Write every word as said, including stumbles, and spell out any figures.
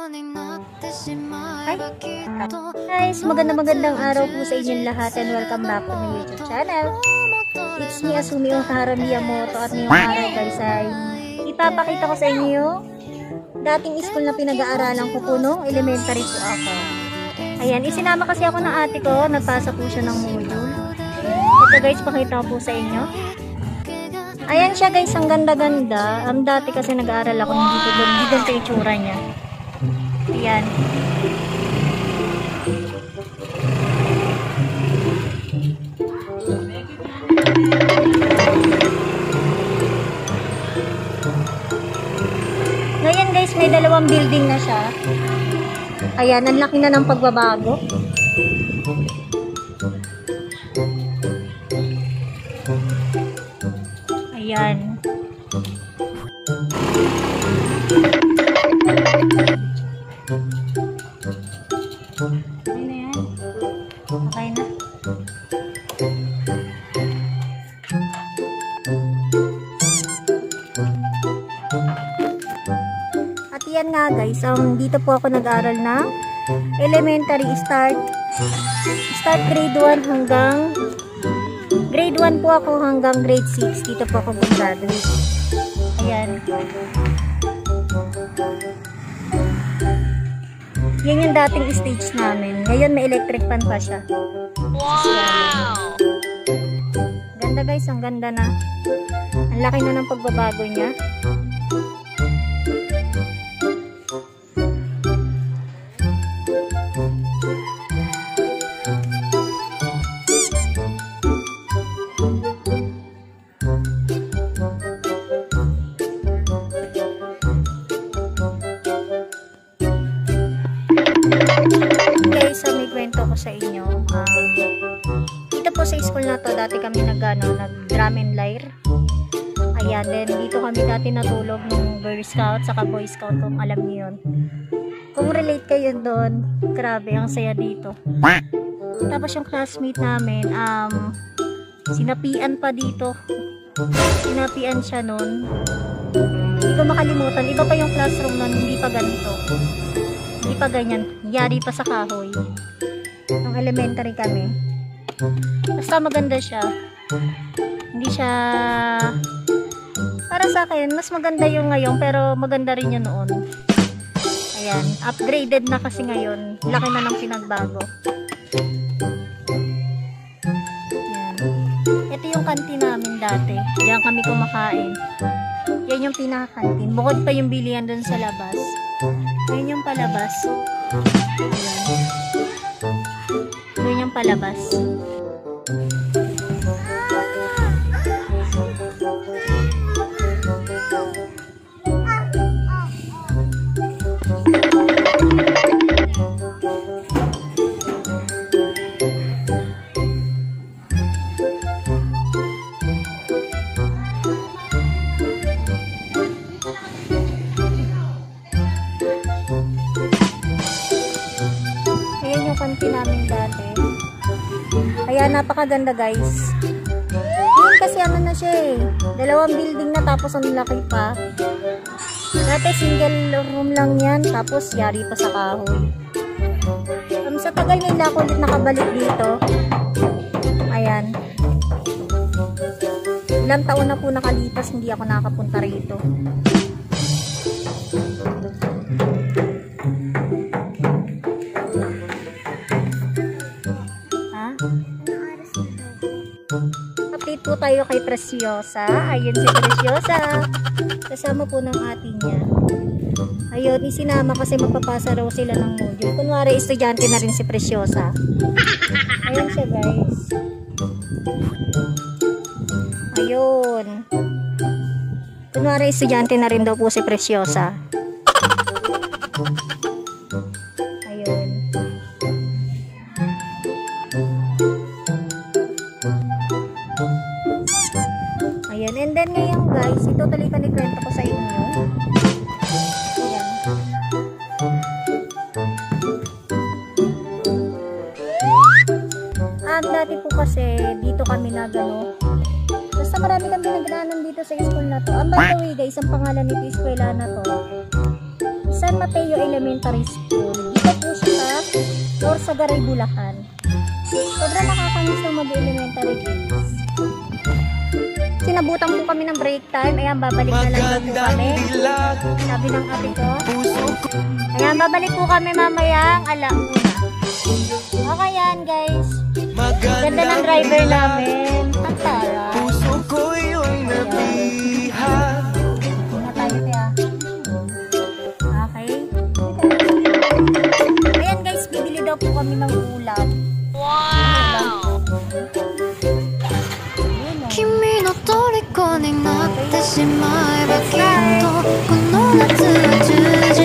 Hi guys, maganda magandang araw po sa inyong lahat and welcome back to my YouTube channel. It's me, Asumi Ohara Miyamoto, at ngayong araw guys ay ipapakita ko sa inyo dating school na pinag-aaralan ko po nung elementary po ako. Ayan, isinama kasi ako ng ate ko, nagpasa po siya ng module. Ito guys, pakita ko po sa inyo. Ayan siya guys, ang ganda-ganda. Ang dati kasi nag-aaral ako ng dito doon, dito sa itsura niya. Ayan. Ngayon guys, may dalawang building na siya. Ayan, ang laki na ng pagbabago. Ayan. Okay na yan. Okay na. At yan nga guys, um, dito po ako nag-aral na elementary start. Start grade one hanggang grade one po ako hanggang grade six. Dito po ako graduate. Ayan. Yan yung dating stage namin. Ngayon may electric fan pa siya. Wow! Ganda guys, ang ganda na. Ang laki na ng pagbabago niya. Guys, so may kwento ko sa inyo. Um, dito po sa school na to, dati kami nag, ano, nag-drum and lyre. Ayan, then dito kami dati natulog ng Girl Scout saka Boy Scout, kung alam niyo yun. Kung relate kayo doon, grabe, ang saya dito. Tapos yung classmate namin, um, sinapian pa dito. Sinapian siya noon. Hindi ko makalimutan. Iba pa yung classroom nun, hindi pa ganito. Hindi pa ganyan. Yari pa sa kahoy. Nung elementary kami. Basta maganda siya. Hindi siya... Para sa akin, mas maganda yung ngayon, pero maganda rin yun noon. Ayan. Upgraded na kasi ngayon. Laki na ng pinagbago. Ayan. Ito yung kantin namin dati. Diyan kami kumakain. Yan yung pinaka-kantin. Bukod pa yung bilihan dun sa labas. Ayan yung palabas. Ayan. Ayan yung palabas. Kantin namin dati. Kaya napakaganda guys. Yun kasi ano na siya eh. Dalawang building na tapos ang laki pa. Dati single room lang yan. Tapos yari pa sa kahoy. Um, sa tagal nila ako ulit nakabalik dito. Ayan. Ilang taon na po nakalipas, hindi ako nakapunta rito. Update po tayo kay Preciosa. Ayun si Preciosa. Kasama po ng ate niya. Ayun, isinama kasi magpapasa raw sila ng module. Kunwari, estudyante na rin si Preciosa. Ayun siya guys. Ayun. Kunwari, estudyante na rin daw po si Preciosa. Ayun. Ayan, and then ngayon guys, ito talikan ni kwento ko sa inyo. Ayan. Ah, dati po kasi dito kami na gano. Basta marami kami pinagdaanan dito sa school na to. Ah, by the way guys, ang pangalan nito eskwela na to, San Mateo Elementary School. Dito po siya sa Orsagaray, Bulacan. Sobrang nakakamiss ng mag-elementary days. Sinabutan po kami ng break time. Ayan, babalik na lang daw po kami. Sabi ng ate ko. Ayan, babalik po kami mamayang alauna. Okay yan, guys. Ganda ng driver namin. Ang tara. Puso ko yung nabihan. Tingnan tayo, tiya. Okay. Ayan, guys. Bibili daw po kami ng ulam. Wow! 君の虜になってしまえばきっとこの夏は充実